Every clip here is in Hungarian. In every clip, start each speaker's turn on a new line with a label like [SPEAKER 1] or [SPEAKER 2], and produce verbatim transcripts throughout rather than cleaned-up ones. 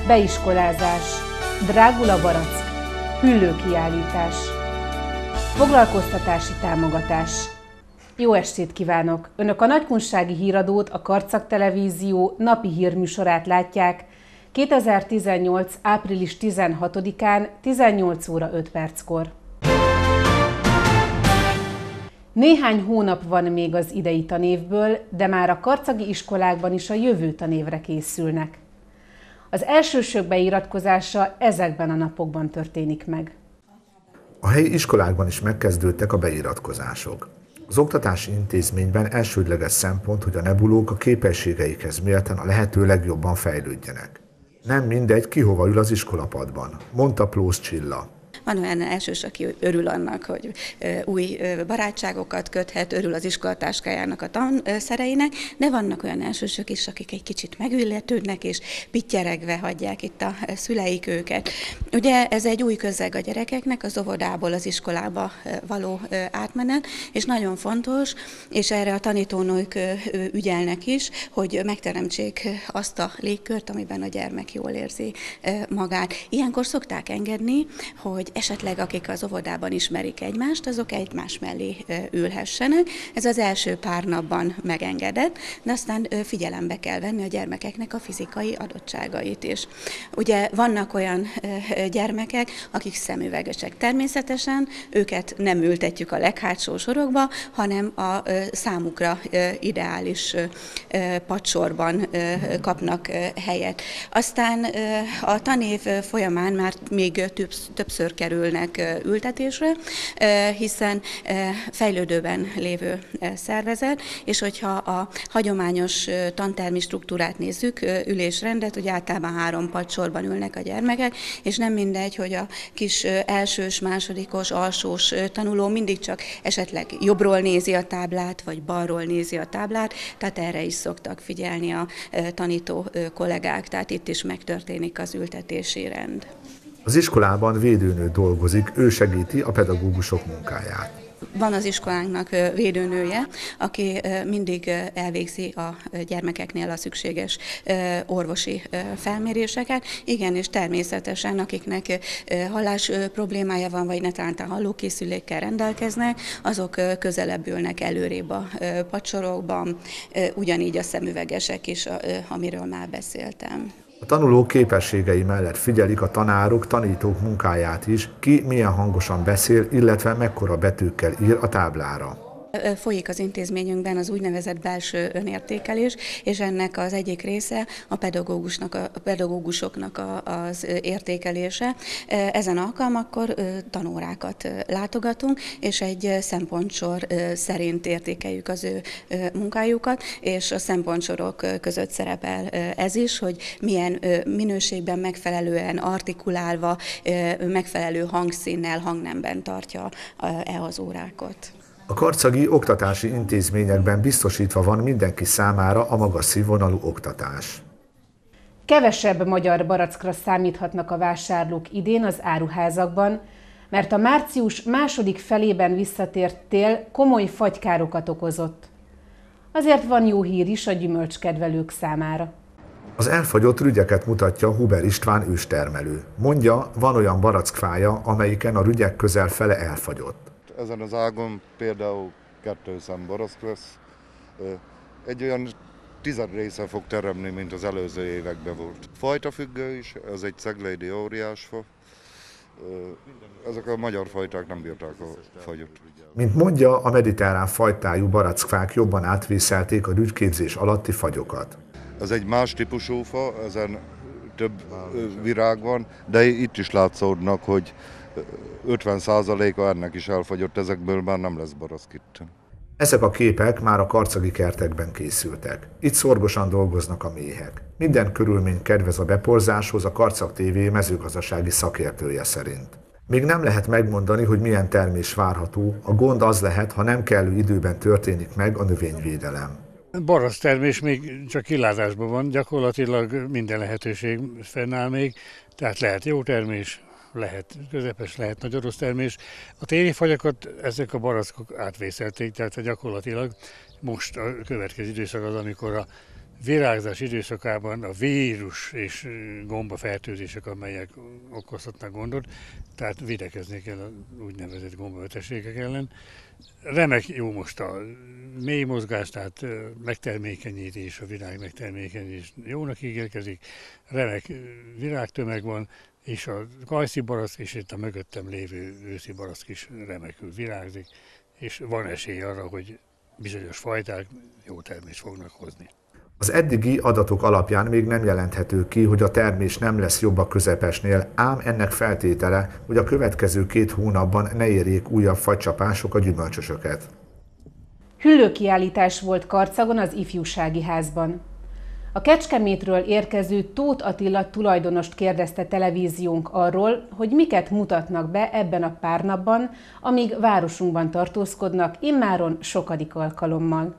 [SPEAKER 1] Beiskolázás, drágula barack, hüllőkiállítás, foglalkoztatási támogatás. Jó estét kívánok! Önök a Nagykunsági Híradót, a Karcag Televízió napi hírműsorát látják kétezer-tizennyolc. április tizenhatodikán tizennyolc óra öt perckor. Néhány hónap van még az idei tanévből, de már a karcagi iskolákban is a jövő tanévre készülnek. Az elsősök beiratkozása ezekben a napokban történik meg.
[SPEAKER 2] A helyi iskolákban is megkezdődtek a beiratkozások. Az oktatási intézményben elsődleges szempont, hogy a nebulók a képességeikhez méltán a lehető legjobban fejlődjenek. Nem mindegy, ki hova ül az iskolapadban, mondta Plósz Csilla.
[SPEAKER 3] Van olyan elsős, aki örül annak, hogy új barátságokat köthet, örül az iskolatáskájának a tanszereinek, de vannak olyan elsősök is, akik egy kicsit megilletődnek, és pittyeregve hagyják itt a szüleik őket. Ugye ez egy új közeg a gyerekeknek, az óvodából az iskolába való átmenet, és nagyon fontos, és erre a tanítónők ügyelnek is, hogy megteremtsék azt a légkört, amiben a gyermek jól érzi magát. Ilyenkor szokták engedni, hogy esetleg akik az óvodában ismerik egymást, azok egymás mellé ülhessenek. Ez az első pár napban megengedett, de aztán figyelembe kell venni a gyermekeknek a fizikai adottságait is. Ugye vannak olyan gyermekek, akik szemüvegesek. Természetesen őket nem ültetjük a leghátsó sorokba, hanem a számukra ideális padsorban kapnak helyet. Aztán a tanév folyamán már még többször kerülnek ültetésre, hiszen fejlődőben lévő szervezet, és hogyha a hagyományos tantermi struktúrát nézzük, ülésrendet, hogy általában három padsorban ülnek a gyermekek, és nem mindegy, hogy a kis elsős, másodikos, alsós tanuló mindig csak esetleg jobbról nézi a táblát, vagy balról nézi a táblát, tehát erre is szoktak figyelni a tanító kollégák, tehát itt is megtörténik az ültetési rend.
[SPEAKER 2] Az iskolában védőnő dolgozik, ő segíti a pedagógusok munkáját.
[SPEAKER 3] Van az iskolánknak védőnője, aki mindig elvégzi a gyermekeknél a szükséges orvosi felméréseket. Igen, és természetesen, akiknek hallás problémája van, vagy netán hallókészülékkel rendelkeznek, azok közelebb ülnek előrébb a padsorokban, ugyanígy a szemüvegesek is, amiről már beszéltem.
[SPEAKER 2] A tanulók képességei mellett figyelik a tanárok, tanítók munkáját is, ki milyen hangosan beszél, illetve mekkora betűkkel ír a táblára.
[SPEAKER 3] Folyik az intézményünkben az úgynevezett belső önértékelés, és ennek az egyik része a pedagógusnak, a pedagógusoknak az értékelése. Ezen alkalmakkor tanórákat látogatunk, és egy szempontsor szerint értékeljük az ő munkájukat, és a szempontsorok között szerepel ez is, hogy milyen minőségben, megfelelően artikulálva, megfelelő hangszínnel, hangnemben tartja-e az órákat.
[SPEAKER 2] A karcagi oktatási intézményekben biztosítva van mindenki számára a magas színvonalú oktatás.
[SPEAKER 1] Kevesebb magyar barackra számíthatnak a vásárlók idén az áruházakban, mert a március második felében visszatért tél komoly fagykárokat okozott. Azért van jó hír is a gyümölcskedvelők számára.
[SPEAKER 2] Az elfagyott rügyeket mutatja Huber István őstermelő. Mondja, van olyan barackfája, amelyiken a rügyek közel fele elfagyott.
[SPEAKER 4] Ezen az ágon például kettő szem barack lesz. Egy olyan tized része fog teremni, mint az előző években volt. Fajta függő is, ez egy ceglédi óriásfa. Ezek a magyar fajták nem bírták a fagyot.
[SPEAKER 2] Mint mondja, a mediterrán fajtájú barackfák jobban átvészelték a rügyképzés alatti fagyokat.
[SPEAKER 4] Ez egy más típusú fa, ezen több virág van, de itt is látszódnak, hogy ötven százaléka ennek is elfagyott, ezekből már nem lesz barack itt.
[SPEAKER 2] Ezek a képek már a karcagi kertekben készültek. Itt szorgosan dolgoznak a méhek. Minden körülmény kedvez a beporzáshoz a Karcag té vé mezőgazdasági szakértője szerint. Még nem lehet megmondani, hogy milyen termés várható, a gond az lehet, ha nem kellő időben történik meg a növényvédelem.
[SPEAKER 5] Barack termés még csak kilátásban van, gyakorlatilag minden lehetőség fennáll még, tehát lehet jó termés, lehet közepes, lehet nagy orosz termés. A téli fagyakat ezek a barackok átvészelték, tehát gyakorlatilag most a következő időszak az, amikor a virágzás időszakában a vírus és gombafertőzések, amelyek okozhatnak gondot, tehát védekezni kell a úgynevezett gombabetegségek ellen. Remek jó most a mély mozgás, tehát megtermékenyítés, a virág megtermékenyítés jónak ígérkezik, remek virágtömeg van, és a kajszi barack és itt a mögöttem lévő őszi barack is remekül virágzik, és van esély arra, hogy bizonyos fajták jó termést fognak hozni.
[SPEAKER 2] Az eddigi adatok alapján még nem jelenthető ki, hogy a termés nem lesz jobb a közepesnél, ám ennek feltétele, hogy a következő két hónapban ne érjék újabb fagycsapások a gyümölcsösöket.
[SPEAKER 1] Hüllőkiállítás volt Karcagon az Ifjúsági Házban. A Kecskemétről érkező Tóth Attila tulajdonost kérdezte televíziónk arról, hogy miket mutatnak be ebben a pár napban, amíg városunkban tartózkodnak immáron sokadik alkalommal.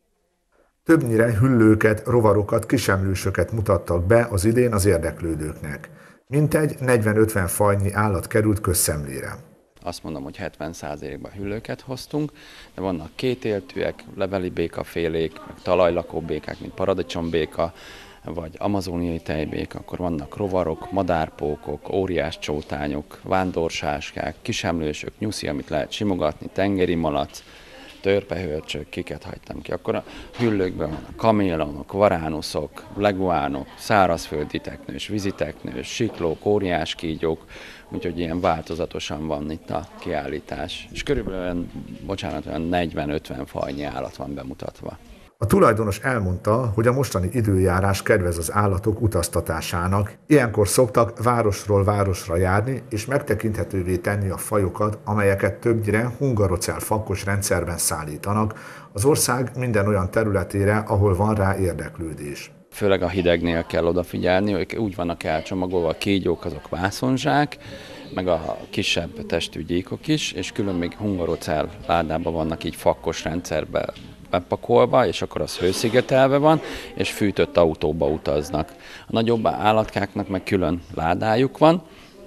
[SPEAKER 2] Többnyire hüllőket, rovarokat, kisemlősöket mutattak be az idén az érdeklődőknek. Mintegy negyven-ötven fajnyi állat került közszemlére.
[SPEAKER 6] Azt mondom, hogy hetven százalékban hüllőket hoztunk, de vannak kétéltűek, leveli békafélék, meg talajlakó békák, mint paradicsombéka, vagy amazóniai tejbék, akkor vannak rovarok, madárpókok, óriás csótányok, vándorsáskák, kisemlősök, nyuszi, amit lehet simogatni, tengeri malac, törpehörcsök, kiket hagytam ki. Akkor a hüllőkben vannak kamélonok, varánuszok, leguánok, szárazföldi teknős, víziteknős, siklók, óriás kígyók, úgyhogy ilyen változatosan van itt a kiállítás. És körülbelül, bocsánat, olyan negyven-ötven fajnyi állat van bemutatva.
[SPEAKER 2] A tulajdonos elmondta, hogy a mostani időjárás kedvez az állatok utaztatásának. Ilyenkor szoktak városról városra járni, és megtekinthetővé tenni a fajokat, amelyeket többnyire hungarocell fakkos rendszerben szállítanak az ország minden olyan területére, ahol van rá érdeklődés.
[SPEAKER 6] Főleg a hidegnél kell odafigyelni, ők úgy vannak elcsomagolva, a kígyók azok vászonzsák, meg a kisebb testű gyíkok is, és külön még hungarocell ládában vannak így fakkos rendszerben bepakolva, és akkor az hőszigetelve van, és fűtött autóba utaznak. A nagyobb állatkáknak meg külön ládájuk van,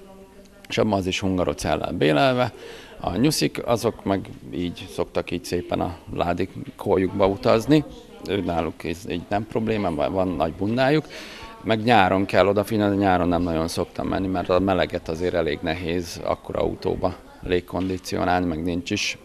[SPEAKER 6] és abban az is hungarocellel bélelve. A nyuszik azok meg így szoktak így szépen a ládik kójukba utazni, náluk ez így nem probléma, van nagy bundájuk, meg nyáron kell odafigyelni, nyáron nem nagyon szoktam menni, mert a meleget azért elég nehéz akkor autóba légkondicionálni, meg nincs is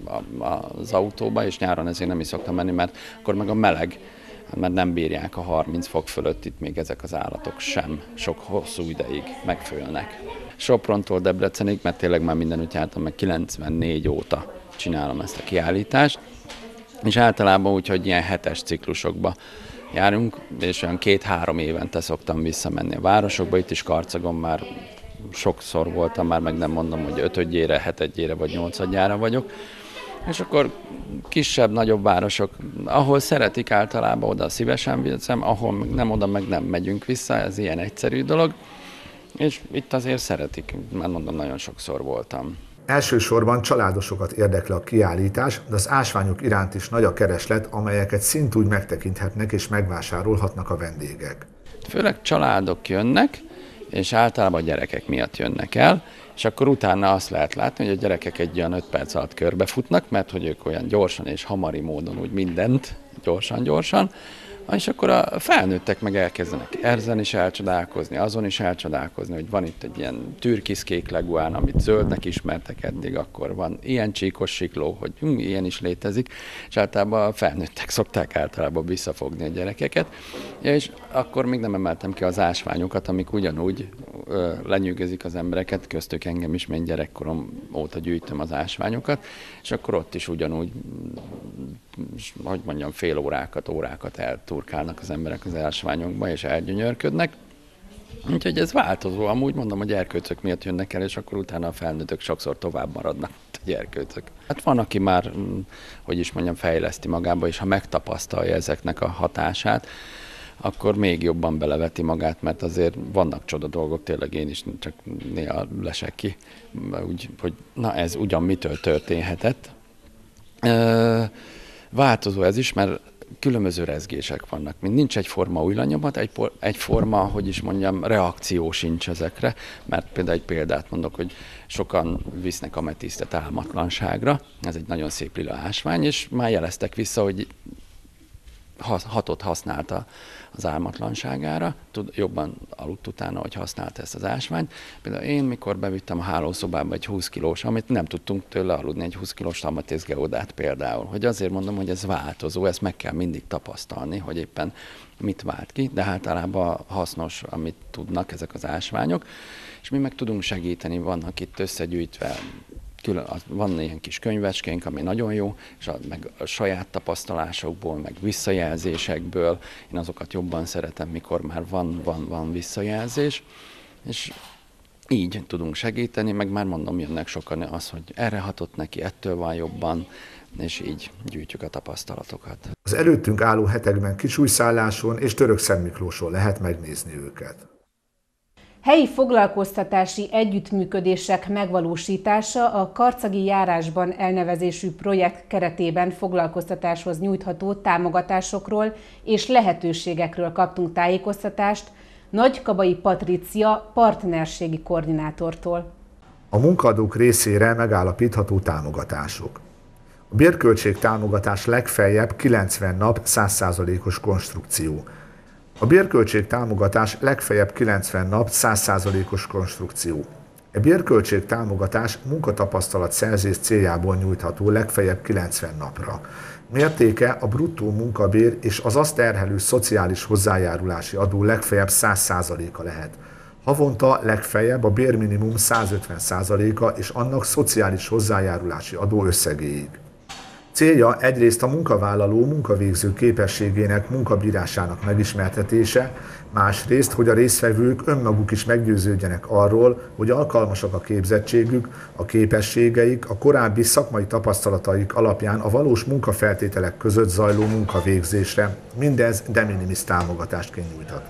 [SPEAKER 6] az autóba, és nyáron ezért nem is szoktam menni, mert akkor meg a meleg, mert nem bírják a harminc fok fölött, itt még ezek az állatok sem sok hosszú ideig megfőlnek. Soprontól Debrecenig, mert tényleg már mindenütt jártam, meg kilencvennégy óta csinálom ezt a kiállítást, és általában úgy, hogy ilyen hetes ciklusokba járunk, és olyan két-három évente szoktam visszamenni a városokba, itt is Karcagon már sokszor voltam, már meg nem mondom, hogy ötödjére, hetedjére vagy nyolcadjára vagyok, és akkor kisebb, nagyobb városok, ahol szeretik általában, oda szívesen viszem, ahol nem, oda meg nem megyünk vissza, ez ilyen egyszerű dolog, és itt azért szeretik, már mondom, nagyon sokszor voltam.
[SPEAKER 2] Elsősorban családosokat érdekli a kiállítás, de az ásványok iránt is nagy a kereslet, amelyeket szintúgy megtekinthetnek és megvásárolhatnak a vendégek.
[SPEAKER 6] Főleg családok jönnek, és általában a gyerekek miatt jönnek el, és akkor utána azt lehet látni, hogy a gyerekek egy olyan öt perc alatt körbefutnak, mert hogy ők olyan gyorsan és hamari módon úgy mindent gyorsan-gyorsan, és akkor a felnőttek meg elkezdenek erzen is elcsodálkozni, azon is elcsodálkozni, hogy van itt egy ilyen türkiszkék leguán, amit zöldnek ismertek eddig, akkor van ilyen csíkos sikló, hogy hm, ilyen is létezik, és általában a felnőttek szokták általában visszafogni a gyerekeket, és akkor még nem emeltem ki az ásványokat, amik ugyanúgy ö, lenyűgözik az embereket, köztük engem is, mert gyerekkorom óta gyűjtöm az ásványokat, és akkor ott is ugyanúgy, hogy mondjam, fél órákat, órákat elturkálnak az emberek az ásványokba, és elgyönyörködnek. Úgyhogy ez változó, amúgy mondom, hogy gyerkőcök miatt jönnek el, és akkor utána a felnőttök sokszor tovább maradnak, mint a gyerkőcök. Hát van, aki már, hogy is mondjam, fejleszti magába, és ha megtapasztalja ezeknek a hatását, akkor még jobban beleveti magát, mert azért vannak csoda dolgok, tényleg én is csak néha lesek ki, úgy, hogy na ez ugyan mitől történhetett. Változó ez is, mert különböző rezgések vannak. Mint nincs egyforma újranyomat, egy, egyforma, hogy is mondjam, reakció sincs ezekre, mert például egy példát mondok, hogy sokan visznek ametisztet álmatlanságra, ez egy nagyon szép lila ásvány, és már jeleztek vissza, hogy hatot használta az álmatlanságára, tud, jobban aludt utána, hogy használta ezt az ásványt. Például én, mikor bevittem a hálószobába egy húsz kilós, amit nem tudtunk tőle aludni, egy húsz kilós Amatészgeodát például, hogy azért mondom, hogy ez változó, ezt meg kell mindig tapasztalni, hogy éppen mit vált ki, de általában hasznos, amit tudnak ezek az ásványok, és mi meg tudunk segíteni, vannak itt összegyűjtve, külön, van ilyen kis könyvecskénk, ami nagyon jó, és a, meg a saját tapasztalásokból, meg visszajelzésekből, én azokat jobban szeretem, mikor már van, van, van visszajelzés, és így tudunk segíteni, meg már mondom, jönnek sokan az, hogy erre hatott neki, ettől van jobban, és így gyűjtjük a tapasztalatokat.
[SPEAKER 2] Az előttünk álló hetekben Kisújszálláson és Törökszentmiklóson lehet megnézni őket.
[SPEAKER 1] Helyi foglalkoztatási együttműködések megvalósítása a karcagi járásban elnevezésű projekt keretében foglalkoztatáshoz nyújtható támogatásokról és lehetőségekről kaptunk tájékoztatást Nagykabai Patricia partnerségi koordinátortól.
[SPEAKER 2] A munkaadók részére megállapítható támogatások. A bérköltség támogatás legfeljebb kilencven nap száz százalékos konstrukció. A bérköltség támogatás legfeljebb kilencven nap száz százalékos konstrukció. A bérköltség támogatás munkatapasztalat szerzés céljából nyújtható legfeljebb kilencven napra. Mértéke a bruttó munkabér és az azt terhelő szociális hozzájárulási adó legfeljebb száz százaléka lehet. Havonta legfeljebb a bérminimum százötven százaléka és annak szociális hozzájárulási adó összegéig. Célja egyrészt a munkavállaló munkavégző képességének, munkabírásának megismertetése, másrészt, hogy a résztvevők önmaguk is meggyőződjenek arról, hogy alkalmasak a képzettségük, a képességeik, a korábbi szakmai tapasztalataik alapján a valós munkafeltételek között zajló munkavégzésre, mindez de minimis támogatásként nyújtható.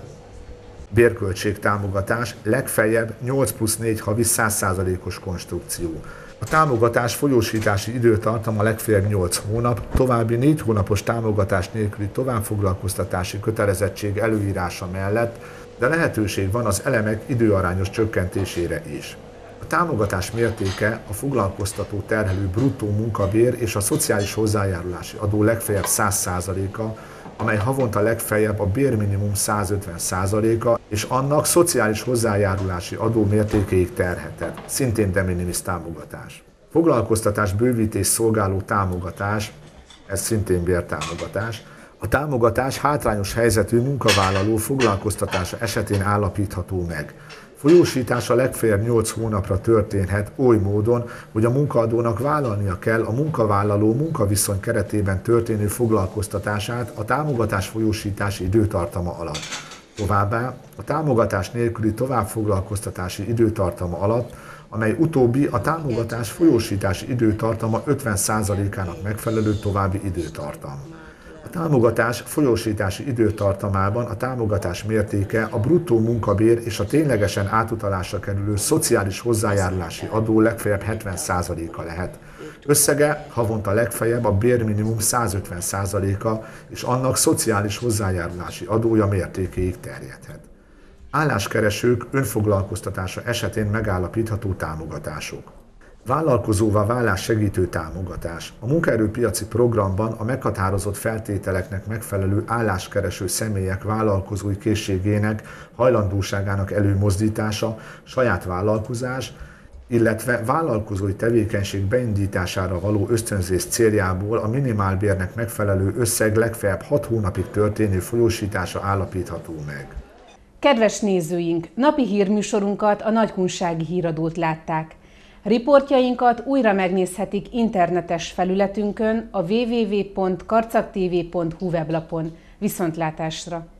[SPEAKER 2] Bérköltség támogatás legfeljebb nyolc plusz négy havi száz százalékos konstrukció. A támogatás folyósítási időtartama legfeljebb nyolc hónap, további négy hónapos támogatás nélküli továbbfoglalkoztatási kötelezettség előírása mellett, de lehetőség van az elemek időarányos csökkentésére is. A támogatás mértéke a foglalkoztató terhelő bruttó munkabér és a szociális hozzájárulási adó legfeljebb száz százaléka, amely havonta legfeljebb a bérminimum százötven százaléka és annak szociális hozzájárulási adó mértékéig terhetett, szintén de minimis támogatás. Foglalkoztatás bővítés szolgáló támogatás, ez szintén bértámogatás. A támogatás hátrányos helyzetű munkavállaló foglalkoztatása esetén állapítható meg. Folyósítása legfeljebb nyolc hónapra történhet oly módon, hogy a munkaadónak vállalnia kell a munkavállaló munkaviszony keretében történő foglalkoztatását a támogatás folyósítási időtartama alatt. Továbbá a támogatás nélküli továbbfoglalkoztatási időtartama alatt, amely utóbbi a támogatás folyósítási időtartama ötven százalékának megfelelő további időtartam. A támogatás folyósítási időtartamában a támogatás mértéke a bruttó munkabér és a ténylegesen átutalásra kerülő szociális hozzájárulási adó legfeljebb hetven százaléka lehet. Összege havonta legfeljebb a bérminimum százötven százaléka és annak szociális hozzájárulási adója mértékéig terjedhet. Álláskeresők önfoglalkoztatása esetén megállapítható támogatások. Vállalkozóvá válás segítő támogatás. A munkaerőpiaci programban a meghatározott feltételeknek megfelelő álláskereső személyek vállalkozói készségének, hajlandóságának előmozdítása, saját vállalkozás, illetve vállalkozói tevékenység beindítására való ösztönzés céljából a minimálbérnek megfelelő összeg legfeljebb hat hónapig történő folyósítása állapítható meg.
[SPEAKER 1] Kedves nézőink, napi hírműsorunkat, a Nagykunsági Híradót látták. Riportjainkat újra megnézhetik internetes felületünkön, a double-u double-u double-u pont karcagtv pont hu weblapon. Viszontlátásra!